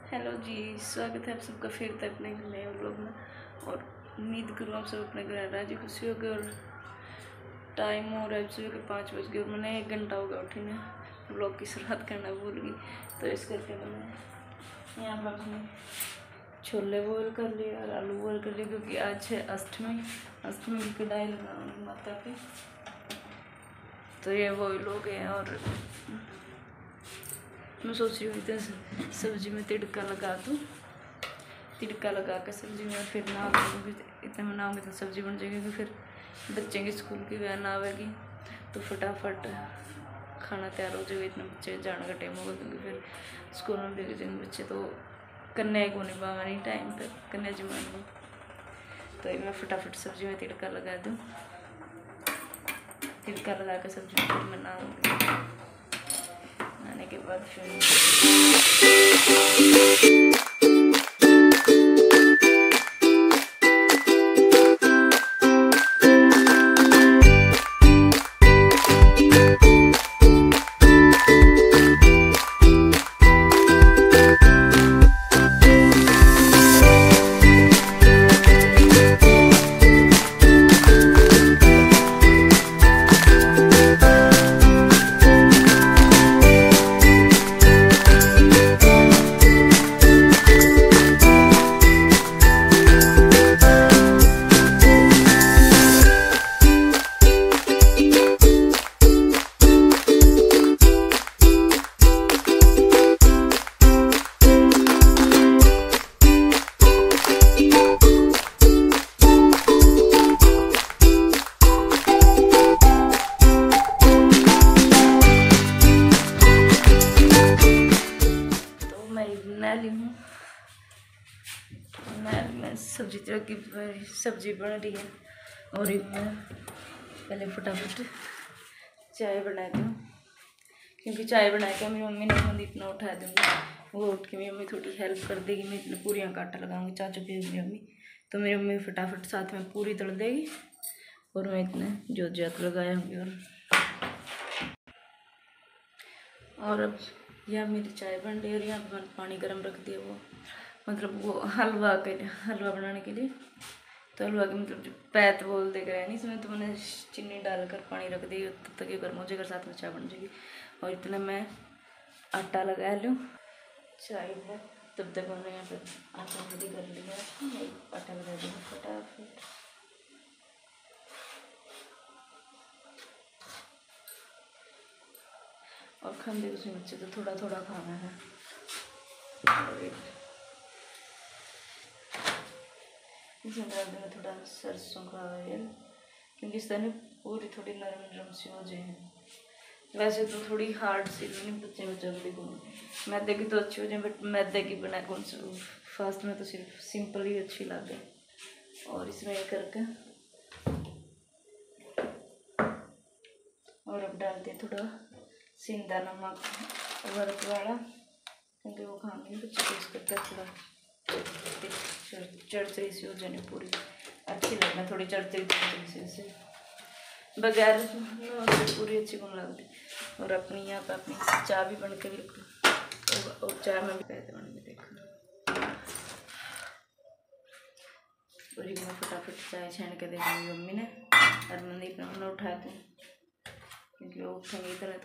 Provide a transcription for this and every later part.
Hello जी, स्वागत है आप सबका फिर से अपने नए व्लॉग में। और उम्मीद करूँ आप सब अपने घर राजी खुशी हो गए। और टाइम हो रहा है सुबह के 5 बज गए और मैंने 1 घंटा हो गया उठी ने व्लॉग की शुरुआत करना भूल गई। तो इस करके मैंने यहाँ पर अपने छोले बॉयल कर लिए और आलू बॉयल कर लिए, क्योंकि आज है अष्टमी की कढ़ाई लगाऊंगी माता पे। तो ये बॉयल हो गए और मैं सोच रही हूँ इधर सब्जी में तिड़का लगा दूँ। तिड़का लगा कर सब्जी में फिर ना इतना बनाऊँगी तो सब्जी बन जाएगी, क्योंकि फिर बच्चे की स्कूल की वैन आवेगी तो फटाफट खाना तैयार हो जाएगा। इतना बच्चे जाने का टाइम होगा, क्योंकि फिर स्कूल में भेज देंगे बच्चे तो कन्या को नहीं पावा नहीं टाइम तक कन्या जमान को। तो मैं फटाफट सब्जी में तिड़का लगा दूँ। तिड़का लगा कर सब्जी में फिर बनाऊँगी। आने के बाद फिर मैं सब्जी बन रही है और मैं पहले फटाफट चाय बना दूँ, क्योंकि चाय बना के मेरी मम्मी ने मुझे इतना उठा दूँगी। वो उठ के मेरी मम्मी थोड़ी हेल्प कर देगी। मैं इतनी पूरियाँ का आटा लगाऊंगी चाचू की मम्मी, तो मेरी मम्मी फटाफट साथ में पूरी तल देगी और मैं इतने जोत जात लगाऊंगी। और अब यह मेरी चाय बन रही है और यहाँ पर मैंने पानी गर्म रख दिया। वो मतलब वो हलवा बनाने के लिए। तो हलवा के मतलब जो पैत बोल दे गए नहीं इसमें, तो मैंने चीनी डालकर पानी रख दी, तब तक ये गर्म हो जाएगा, साथ में चाय बन जाएगी। और इतना मैं आटा लगा लूँ चाय में, तब तक मैंने यहाँ पर आटा रेडी कर लिया। आटा लगा दिया फटाफट। और खाने उसमें बच्चे तो थोड़ा थोड़ा खाना है। इसमें डाल देना थोड़ा सरसों का ऑयल, क्योंकि इस तरह पूरी थोड़ी नरम नरम सी हो जाए। वैसे तो थोड़ी हार्ड सी नहीं बच्चे में जल्दी बने, मैदे की तो अच्छी हो जाए, बट मैदे की बनाए कौन सा फास्ट में तो सिर्फ सिंपल ही अच्छी लगे। और इसमें ये करके और अब डालते हैं थोड़ा सिंधा नमक वर्क वाला, क्योंकि वो खाएंगे बच्चे को। इसका थोड़ा चरचरी सी हो जाने पूरी अच्छी लगना, थोड़ी चरचरी से बगैर पूरी अच्छी कौन लगती। और अपनी यहाँ पर अपनी चाय भी बन के बिल्कुल, और चाय में भी कहते बन के देखो। और मैं फटाफट चाय छान के देंगी मम्मी ने, और मनदीप ने मैंने उठाया दूँ, क्योंकि वो उठेंगे इतना।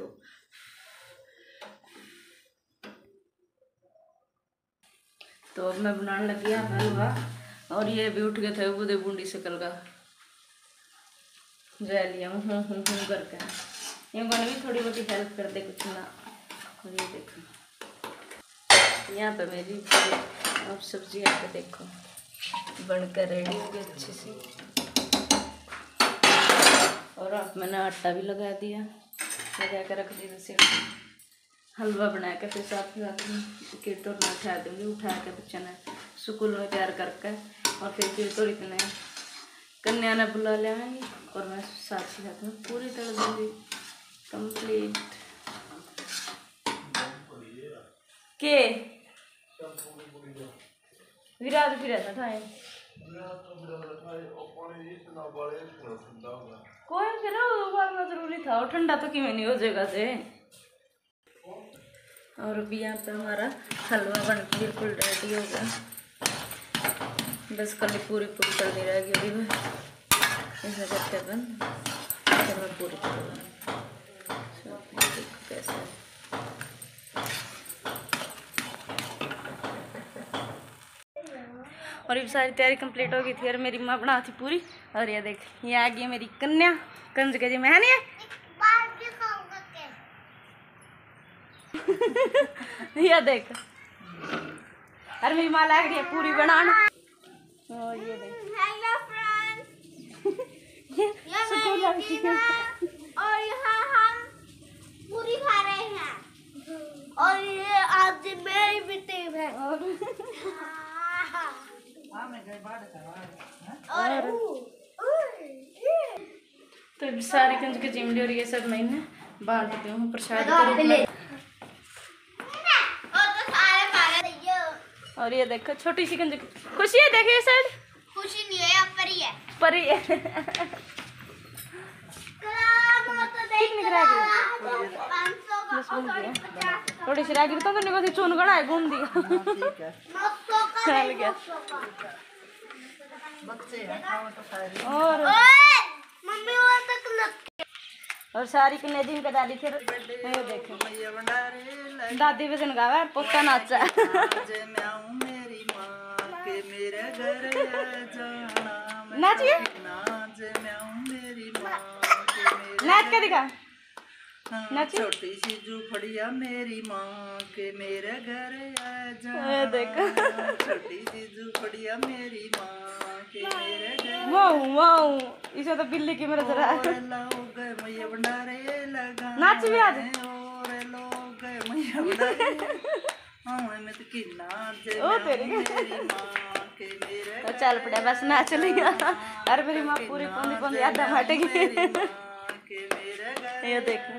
तो अब मैं बनाने लगी हलवा, और ये भी उठ गए थे बुदे बूंदी से कल का जा लिया हूँ करके। ये मैंने भी थोड़ी बहुत हेल्प कर दे कुछ ना। और ये देखो यहाँ पे मेरी अब सब्जी यहाँ पे देखो बनकर रेडी हो गई अच्छी सी। और अब मैंने आटा भी लगा दिया, लगा कर रख दिया। सिर्फ हलवा बना के फिर साथ में कीर्तन में उठा दूँगी। उठा के बच्चे ने स्कूल में तैयार करके, और फिर कीर्तन इतने कन्या ने बुला लियाएंगी और मैं साथ में पूरी तल दूँगी कंप्लीट के विराट फिर ऐसा था कोई फिर उबालना जरूरी था, और ठंडा तो किमें नहीं हो जाएगा से। और अभी यहाँ पे हमारा हलवा बन के बिल्कुल रेडी हो गया। बस कल पूरी करनी रहेगी अभी मैं ऐसा करते बन फिर मैं पूरी करूँगा। कैसा है और ये सारी तैयारी कंप्लीट हो गई थी और मेरी माँ बना थी पूरी। और ये देख ये आ गई मेरी कन्या कंजका जी मैं नहीं ये देख अरे मेरी माँ लग रही है पूरी बनाना। और ये देख हेलो फ्रेंड्स और यहाँ हम पूरी खा रहे हैं और ये आज मेरी भी टीम है और तो सारी कंजका चिमड़ी और ये सब मैंने बांट देती हूँ प्रसाद के रूप में। और ये देखो छोटी सी कंजक खुशी है। देखो ये साइड खुशी नहीं है परी है परी है। थोड़ी सी रागी तो नहीं बस चून गड़ा है घूम दिया चल गया। और सारी कन्या जी का दादी थे देखो दादी वजन गावा पोता नाचा नाचिए नाच के दिखा छोटी सी झूपड़िया मेरी माँ के मेरे घर आ जा। देखो छोटी सी झूपड़िया मेरी माँ के मेरे घर। वाओ वाओ इसे तो बिल्ली की मेरा जरा लोग मैया भंडारे लगा नाच भी आज और लोग मैया भंडारे मैं तो किन्ना ओ तेरी मेरी माँ के मेरे तो चल पड़ा बस नाच लिया। अरे मेरी माँ पूरी पौंदी पौंदी आधा हटेगी। ये देखो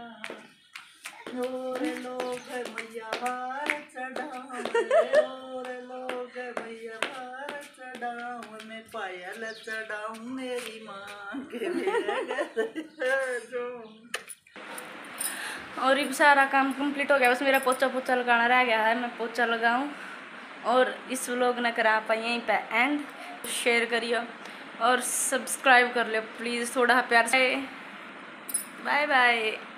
और लोग मैया भार चढ़ाऊं और लोग मैया भार चढ़ाऊं मैं पायल चढ़ाऊं मेरी माँ के मेरे घर। और ये सारा काम कंप्लीट हो गया बस मेरा पोछा पोछा लगाना रह गया है। मैं पोछा लगाऊं और इस व्लॉग न करा पाए यहीं पे एंड शेयर करियो और सब्सक्राइब कर लियो प्लीज़ थोड़ा प्यार से। Bye bye.